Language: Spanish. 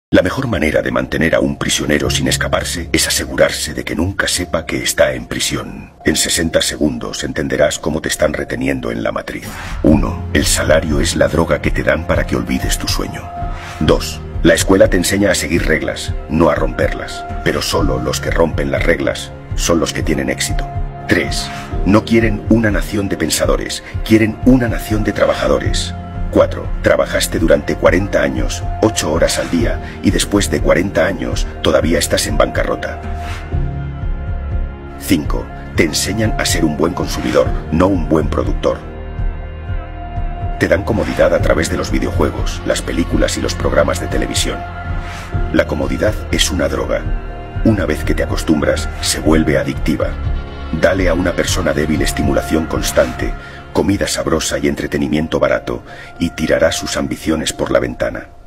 La mejor manera de mantener a un prisionero sin escaparse es asegurarse de que nunca sepa que está en prisión. En 60 segundos entenderás cómo te están reteniendo en la matriz. 1. El salario es la droga que te dan para que olvides tu sueño. 2. La escuela te enseña a seguir reglas, no a romperlas. Pero solo los que rompen las reglas son los que tienen éxito. 3. No quieren una nación de pensadores, quieren una nación de trabajadores. 4. Trabajaste durante 40 años, 8 horas al día, y después de 40 años todavía estás en bancarrota. 5. Te enseñan a ser un buen consumidor, no un buen productor. Te dan comodidad a través de los videojuegos, las películas y los programas de televisión. La comodidad es una droga. Una vez que te acostumbras, se vuelve adictiva. Dale a una persona débil estimulación constante, comida sabrosa y entretenimiento barato, y tirará sus ambiciones por la ventana.